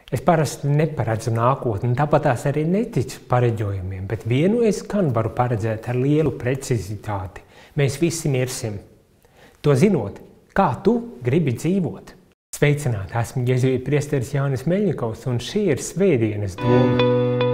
Es parasti neparedzu nākotni, tāpat tās arī neticu pareģojumiem, bet vienu es gan varu paredzēt ar lielu precizitāti. Mēs visi mirsim. To zinot, kā tu gribi dzīvot. Sveicināti, esmu jēzuīta priesteris Jānis Meļņikovs, un šī ir svētdienas doma.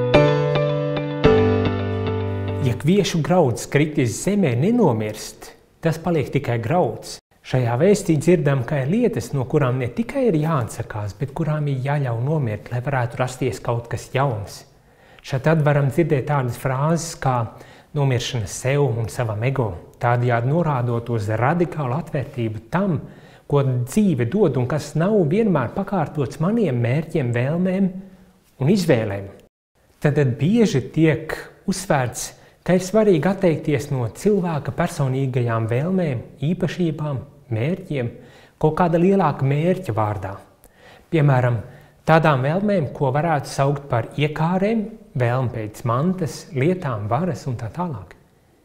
Ja kviešu grauds kritis zemē nenomirst, tas paliek tikai grauds. Šajā vēstī dzirdam, ka ir lietas, no kurām ne tikai ir jāatsakās, bet kurām ir jāļauj nomirt, lai varētu rasties kaut kas jauns. Šeit tad varam dzirdēt tādas frāzes kā nomiršana sev un savam ego, tādējādi norādot uz radikālu atvērtību tam, ko dzīve dod un kas nav vienmēr pakārtots maniem mērķiem, vēlmēm un izvēlēm. Tad bieži tiek uzsvērts, ka ir svarīgi atteikties no cilvēka personīgajām vēlmēm, īpašībām, mērķiem, kaut kāda lielāka mērķa vārdā. Piemēram, tādām vēlmēm, ko varētu saukt par iekārēm, vēlme pēc mantas, lietām, varas un tā tālāk.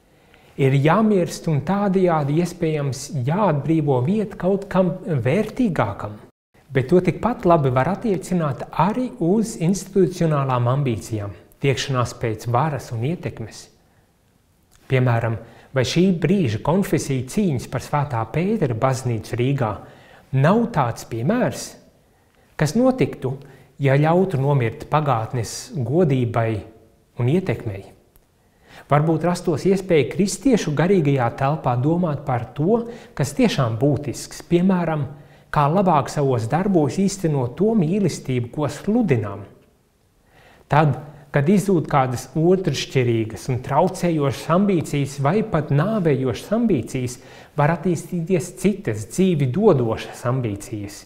Ir jāmirst un tādējādi iespējams jāatbrīvo vieta kaut kam vērtīgākam, bet to tikpat labi var attiecināt arī uz institucionālām ambīcijām, tiekšanās pēc varas un ietekmes. Piemēram, vai šī brīža konfesija cīņas par Svētā Pētera baznīcu Rīgā nav tāds piemērs, kas notiktu, ja ļautu nomirt pagātnes godībai un ietekmei? Varbūt rastos iespēja kristiešu garīgajā telpā domāt par to, kas tiešām būtisks, piemēram, kā labāk savos darbos īstenot to mīlestību, ko sludinām. Tad, kad izzūd kādas otršķirīgas un traucējošas ambīcijas vai pat nāvējošas ambīcijas, var attīstīties citas dzīvi dodošas ambīcijas.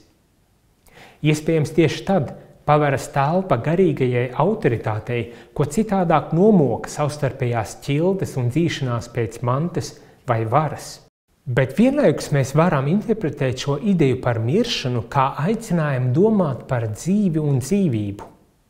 Iespējams tieši tad paveras telpa garīgajai autoritātei, ko citādāk nomoka savstarpējās ķildes un dzīšanās pēc mantas vai varas. Bet vienlaikus mēs varam interpretēt šo ideju par miršanu kā aicinājumu domāt par dzīvi un dzīvību.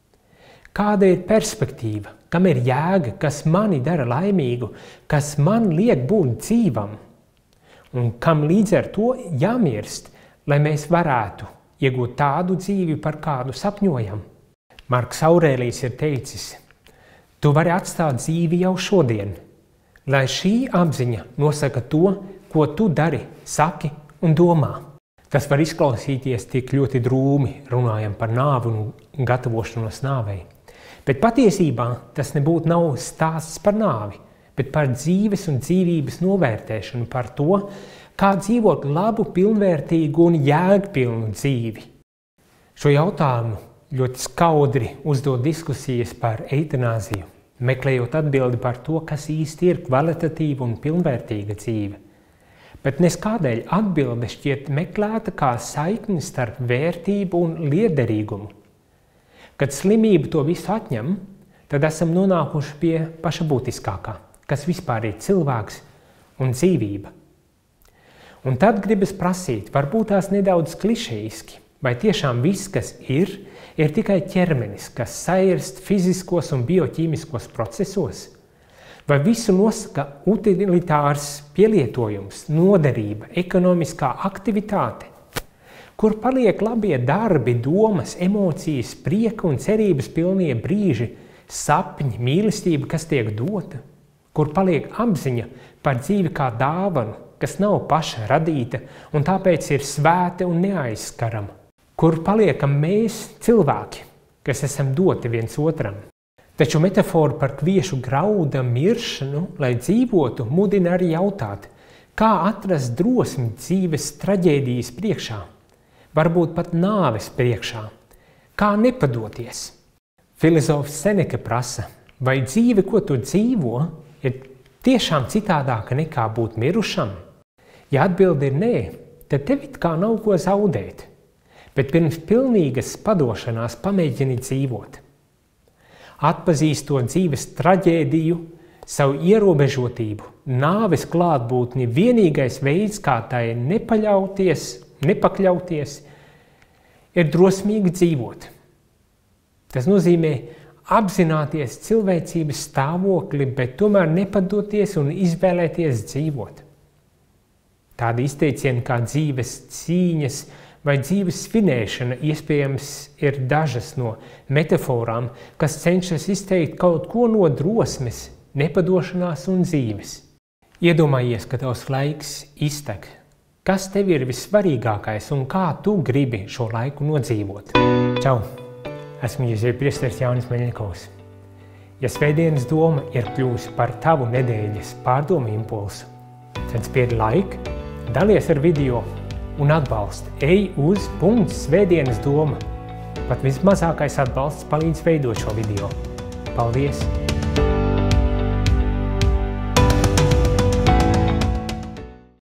Kāda ir perspektīva, kam ir jēga, kas mani dara laimīgu, kas man liek būt dzīvam, un kam līdz ar to jāmirst, lai mēs varētu iegūt tādu dzīvi, par kādu sapņojam. Marks Aurēlijs ir teicis, tu vari atstāt dzīvi jau šodien, lai šī apziņa nosaka to, ko tu dari, saki un domā. Tas var izklausīties tik ļoti drūmi, runājam par nāvi un gatavošanos nāvei. Bet patiesībā tas nebūtu nav stāsts par nāvi, bet par dzīves un dzīvības novērtēšanu, par to, kā dzīvot labu, pilnvērtīgu un jēgpilnu dzīvi. Šo jautājumu ļoti skaudri uzdod diskusijas par eitanāziju, meklējot atbildi par to, kas īsti ir kvalitatīva un pilnvērtīga dzīve. Bet nes kādēļ atbilde šķiet meklēta kā saikne starp vērtību un liederīgumu. Kad slimība to visu atņem, tad esam nonākuši pie paša būtiskākā, kas vispār ir cilvēks un dzīvība. Un tad gribas prasīt, varbūt tās nedaudz klišejiski, vai tiešām viss, kas ir tikai ķermenis, kas sairst fiziskos un bioķīmiskos procesos? Vai visu nosaka utilitārs pielietojums, noderība, ekonomiskā aktivitāte? Kur paliek labie darbi, domas, emocijas, prieka un cerības pilnie brīži, sapņi, mīlestība, kas tiek dota? Kur paliek apziņa par dzīvi kā dāvanu, kas nav paša radīta un tāpēc ir svēta un neaizskarama? Kur paliekam mēs, cilvēki, kas esam doti viens otram? Taču metafora par kviešu grauda miršanu, lai dzīvotu, mudina arī jautāt, kā atrast drosmi dzīves traģēdijas priekšā? Varbūt pat nāves priekšā. Kā nepadoties? Filozofs Seneka prasa, vai dzīve, ko tu dzīvo, ir tiešām citādāka nekā būt mirušam? Ja atbilde ir nē, tad tev it kā nav ko zaudēt, bet pirms pilnīgas padošanās pamēģini dzīvot. Atpazīstot dzīves traģēdiju, savu ierobežotību, nāves klātbūtni, vienīgais veids, kā tai nepakļauties, ir drosmīgi dzīvot. Tas nozīmē apzināties cilvēcības stāvokli, bet tomēr nepadoties un izvēlēties dzīvot. Tādi izteicieni kā dzīves cīņas vai dzīves svinēšana iespējams ir dažas no metaforām, kas cenšas izteikt kaut ko no drosmes, nepadošanās un dzīves. Iedomājies, ka tavs laiks iztek. Kas tev ir vissvarīgākais un kā tu gribi šo laiku nodzīvot? Čau! Esmu Jēzus priesteris Jānis Meļņikovs. Ja svētdienas doma ir kļūsi par tavu nedēļas pārdomu impulsu, tad spiedi like, dalies ar video un atbalsti. Ej uz /svētdienas doma. Pat vismazākais atbalsts palīdz veidot šo video. Paldies!